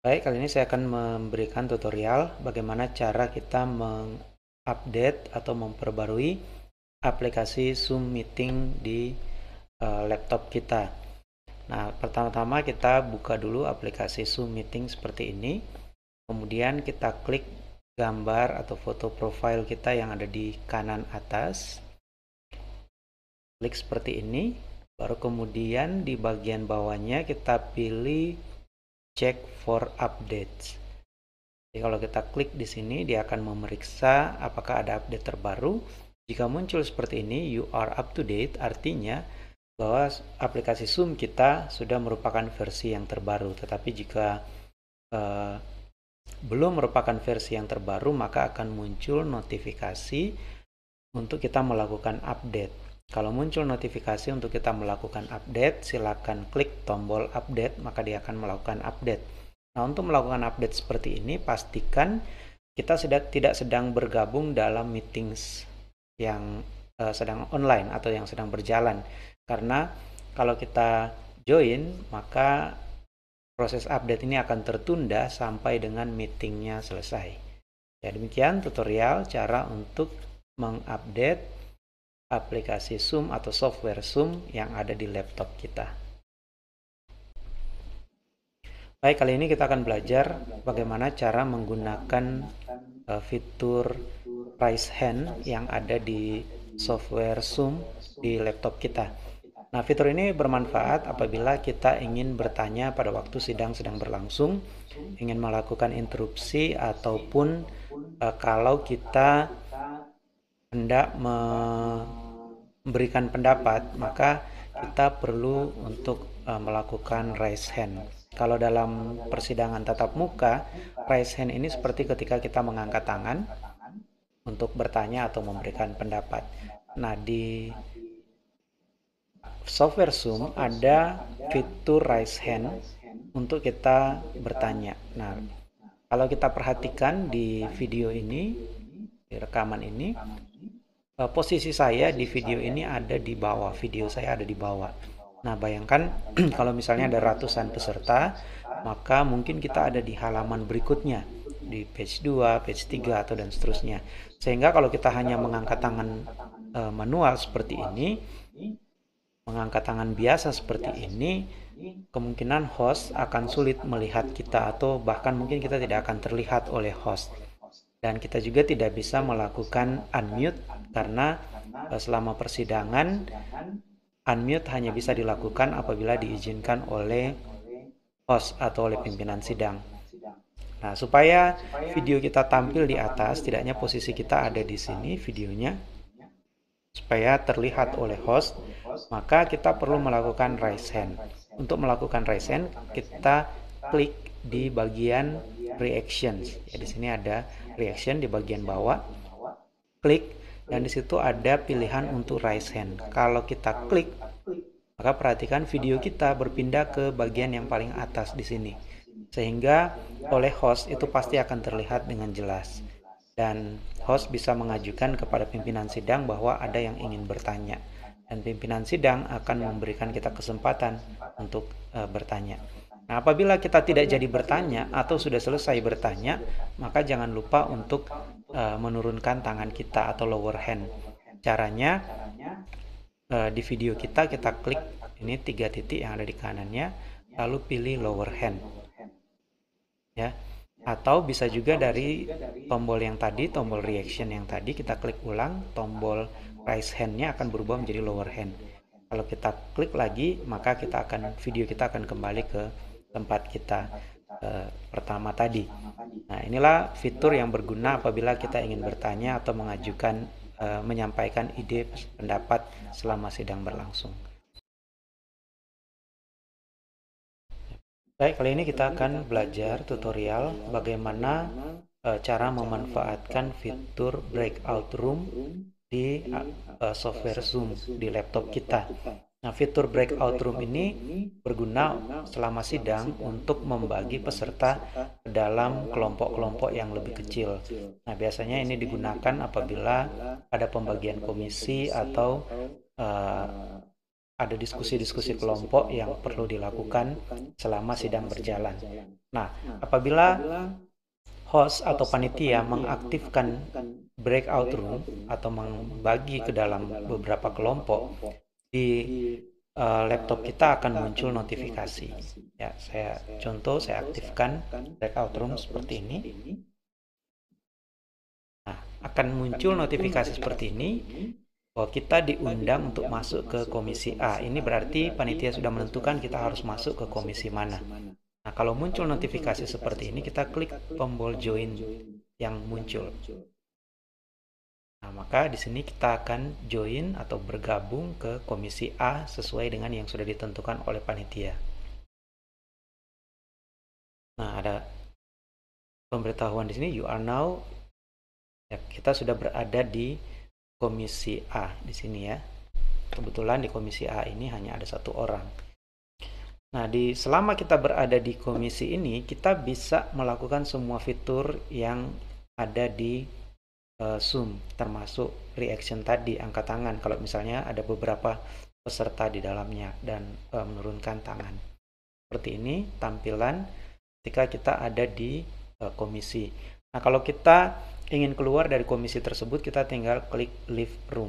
Baik, kali ini saya akan memberikan tutorial bagaimana cara kita mengupdate atau memperbarui aplikasi Zoom Meeting di laptop kita. Nah, pertama-tama kita buka dulu aplikasi Zoom Meeting seperti ini. Kemudian kita klik gambar atau foto profil kita yang ada di kanan atas. Klik seperti ini. Baru kemudian di bagian bawahnya kita pilih check for updates. Jadi kalau kita klik di sini, dia akan memeriksa apakah ada update terbaru. Jika muncul seperti ini, you are up to date, artinya bahwa aplikasi Zoom kita sudah merupakan versi yang terbaru. Tetapi jika belum merupakan versi yang terbaru, maka akan muncul notifikasi untuk kita melakukan update. Kalau muncul notifikasi untuk kita melakukan update, silakan klik tombol update, maka dia akan melakukan update. Nah, untuk melakukan update seperti ini, pastikan kita tidak sedang bergabung dalam meetings yang sedang online atau yang sedang berjalan. Karena kalau kita join, maka proses update ini akan tertunda sampai dengan meetingnya selesai. Ya, demikian tutorial cara untuk mengupdate aplikasi Zoom atau software Zoom yang ada di laptop kita. Baik, kali ini kita akan belajar bagaimana cara menggunakan fitur raise hand yang ada di software Zoom di laptop kita. Nah, fitur ini bermanfaat apabila kita ingin bertanya pada waktu sidang sedang berlangsung, ingin melakukan interupsi, ataupun kalau kita hendak memberikan pendapat, maka kita perlu untuk melakukan raise hand. Kalau dalam persidangan tatap muka, raise hand ini seperti ketika kita mengangkat tangan untuk bertanya atau memberikan pendapat. Nah, di software Zoom ada fitur raise hand untuk kita bertanya. Nah, kalau kita perhatikan di video ini, di rekaman ini, posisi saya di video ini ada di bawah, video saya ada di bawah. Nah, bayangkan kalau misalnya ada ratusan peserta, maka mungkin kita ada di halaman berikutnya, di page 2, page 3, atau dan seterusnya. Sehingga kalau kita hanya mengangkat tangan manual seperti ini, mengangkat tangan biasa seperti ini, kemungkinan host akan sulit melihat kita atau bahkan mungkin kita tidak akan terlihat oleh host. Dan kita juga tidak bisa melakukan unmute karena selama persidangan unmute hanya bisa dilakukan apabila diizinkan oleh host atau oleh pimpinan sidang. Nah, supaya video kita tampil di atas, setidaknya posisi kita ada di sini videonya, supaya terlihat oleh host, maka kita perlu melakukan raise hand. Untuk melakukan raise hand, kita klik di bagian reactions. Ya, di sini ada reaction di bagian bawah. Klik dan di situ ada pilihan untuk raise hand. Kalau kita klik, maka perhatikan video kita berpindah ke bagian yang paling atas di sini. Sehingga oleh host itu pasti akan terlihat dengan jelas. Dan host bisa mengajukan kepada pimpinan sidang bahwa ada yang ingin bertanya. Dan pimpinan sidang akan memberikan kita kesempatan untuk bertanya. Nah, apabila kita tidak jadi bertanya atau sudah selesai bertanya, maka jangan lupa untuk menurunkan tangan kita atau lower hand. Caranya di video kita klik ini 3 titik yang ada di kanannya, lalu pilih lower hand. Ya. Atau bisa juga dari tombol yang tadi, tombol reaction yang tadi, kita klik ulang, tombol raise hand-nya akan berubah menjadi lower hand. Kalau kita klik lagi, maka video kita akan kembali ke tempat kita pertama tadi. Nah, inilah fitur yang berguna apabila kita ingin bertanya atau menyampaikan ide pendapat selama sidang berlangsung. Baik, kali ini kita akan belajar tutorial bagaimana cara memanfaatkan fitur breakout room di software Zoom di laptop kita. Nah, fitur breakout room ini berguna selama sidang untuk membagi peserta ke dalam kelompok-kelompok yang lebih kecil. Nah, biasanya ini digunakan apabila ada pembagian komisi atau ada diskusi-diskusi kelompok yang perlu dilakukan selama sidang berjalan. Nah, apabila host atau panitia mengaktifkan breakout room atau membagi ke dalam beberapa kelompok, di laptop kita akan muncul notifikasi. Ya, saya aktifkan breakout room seperti ini. Nah, akan muncul notifikasi seperti ini bahwa kita diundang untuk masuk ke komisi A. Ini berarti panitia sudah menentukan kita harus masuk ke komisi mana. Nah, kalau muncul notifikasi seperti ini, kita klik tombol join yang muncul. Nah, maka di sini kita akan join atau bergabung ke komisi A sesuai dengan yang sudah ditentukan oleh panitia. Nah, ada pemberitahuan di sini, you are now, ya, kita sudah berada di komisi A di sini ya. Kebetulan di komisi A ini hanya ada satu orang. Nah, selama kita berada di komisi ini, kita bisa melakukan semua fitur yang ada di Zoom, termasuk reaction tadi, angkat tangan kalau misalnya ada beberapa peserta di dalamnya, dan menurunkan tangan. Seperti ini tampilan ketika kita ada di komisi. Nah, kalau kita ingin keluar dari komisi tersebut, kita tinggal klik leave room.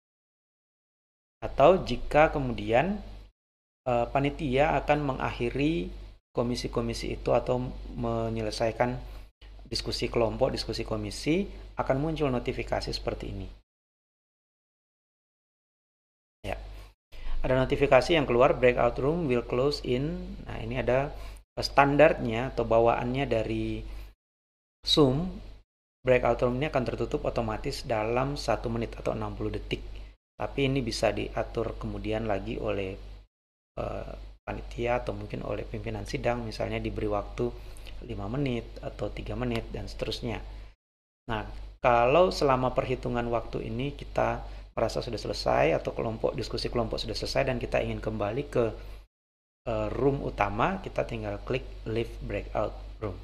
Atau jika kemudian panitia akan mengakhiri komisi-komisi itu atau menyelesaikan diskusi kelompok, diskusi komisi, akan muncul notifikasi seperti ini. Ya. Ada notifikasi yang keluar, breakout room will close in. Nah, ini ada standarnya atau bawaannya dari Zoom. Breakout room ini akan tertutup otomatis dalam 1 menit atau 60 detik. Tapi ini bisa diatur kemudian lagi oleh panitia atau mungkin oleh pimpinan sidang, misalnya diberi waktu 5 menit atau 3 menit dan seterusnya. Nah, kalau selama perhitungan waktu ini kita merasa sudah selesai atau diskusi kelompok sudah selesai dan kita ingin kembali ke room utama, kita tinggal klik leave breakout room.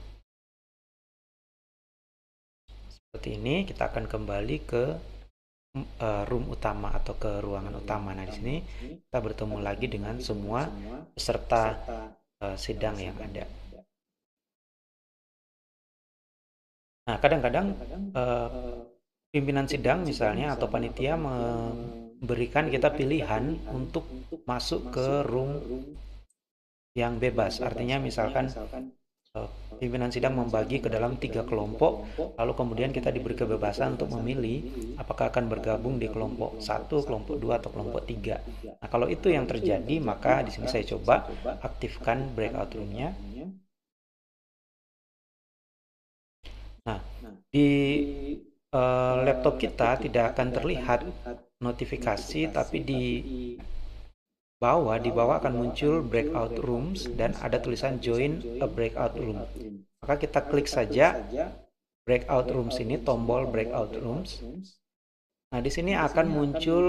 Seperti ini, kita akan kembali ke room utama atau ke ruangan utama. Nah, di sini kita bertemu lagi dengan semua peserta sidang yang ada. Nah, kadang-kadang pimpinan sidang misalnya atau panitia memberikan kita pilihan untuk masuk ke room yang bebas. Artinya misalkan pimpinan sidang membagi ke dalam 3 kelompok, lalu kemudian kita diberi kebebasan untuk memilih apakah akan bergabung di kelompok 1, kelompok 2, atau kelompok 3. Nah, kalau itu yang terjadi, maka di sini saya coba aktifkan breakout room-nya. Nah, di laptop kita tidak akan terlihat notifikasi, tapi di bawah akan muncul breakout rooms dan ada tulisan join a breakout room. Maka kita klik saja breakout rooms ini, tombol breakout rooms. Nah, di sini akan muncul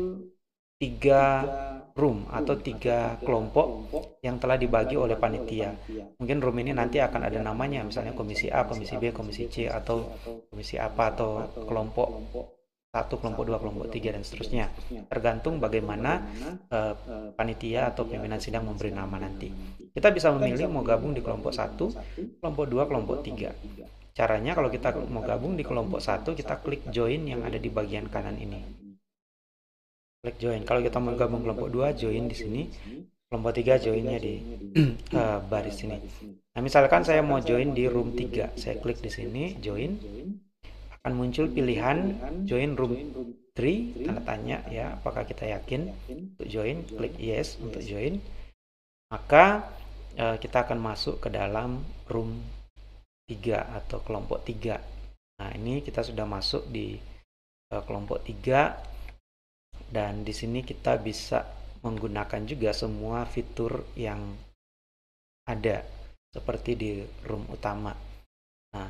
3 room atau 3 kelompok yang telah dibagi oleh panitia. Mungkin room ini nanti akan ada namanya, misalnya komisi A, komisi B, komisi C, atau komisi apa, atau kelompok 1, kelompok 2, kelompok 3, dan seterusnya. Tergantung bagaimana panitia atau pimpinan sidang memberi nama nanti. Kita bisa memilih mau gabung di kelompok 1, kelompok 2, kelompok 3. Caranya kalau kita mau gabung di kelompok 1, kita klik join yang ada di bagian kanan ini. Klik join. Kalau kita mau gabung kelompok 2, join di sini. Kelompok 3 joinnya di baris ini. Nah, misalkan saya mau join di room 3. Saya klik di sini, join. Akan muncul pilihan join room 3, tanda tanya ya, apakah kita yakin untuk join, klik yes untuk join. Maka kita akan masuk ke dalam room 3 atau kelompok 3. Nah, ini kita sudah masuk di kelompok 3. Dan di sini kita bisa menggunakan juga semua fitur yang ada seperti di room utama. Nah,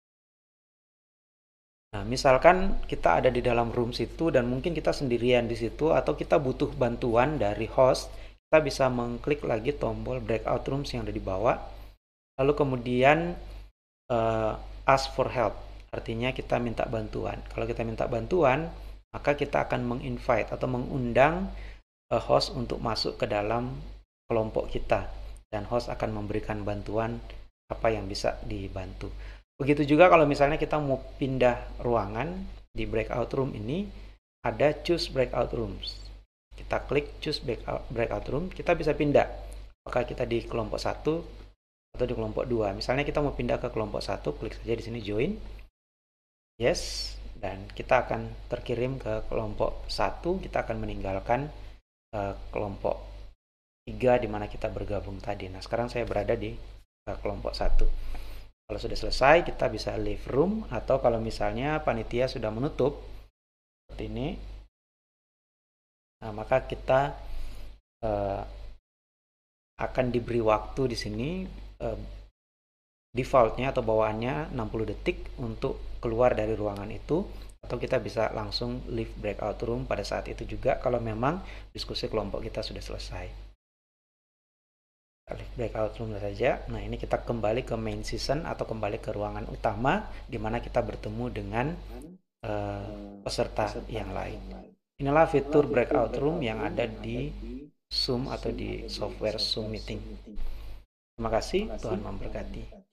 misalkan kita ada di dalam room situ dan mungkin kita sendirian di situ atau kita butuh bantuan dari host, kita bisa mengklik lagi tombol breakout rooms yang ada di bawah. Lalu kemudian ask for help, artinya kita minta bantuan. Kalau kita minta bantuan, maka kita akan menginvite atau mengundang host untuk masuk ke dalam kelompok kita, dan host akan memberikan bantuan apa yang bisa dibantu. Begitu juga kalau misalnya kita mau pindah ruangan di breakout room ini, ada choose breakout rooms. Kita klik choose breakout room, kita bisa pindah. Apakah kita di kelompok 1 atau di kelompok 2. Misalnya kita mau pindah ke kelompok 1, klik saja di sini join. Yes, dan kita akan terkirim ke kelompok 1, kita akan meninggalkan kelompok 3 di mana kita bergabung tadi. Nah, sekarang saya berada di kelompok 1. Kalau sudah selesai, kita bisa leave room, atau kalau misalnya panitia sudah menutup seperti ini, nah, maka kita akan diberi waktu di sini, defaultnya atau bawaannya 60 detik untuk keluar dari ruangan itu, atau kita bisa langsung leave breakout room pada saat itu juga kalau memang diskusi kelompok kita sudah selesai. Leave breakout room saja. Nah, ini kita kembali ke main season atau kembali ke ruangan utama di mana kita bertemu dengan peserta yang lain. Inilah fitur breakout room yang ada di Zoom atau di software Zoom Meeting. Terima kasih, Tuhan memberkati.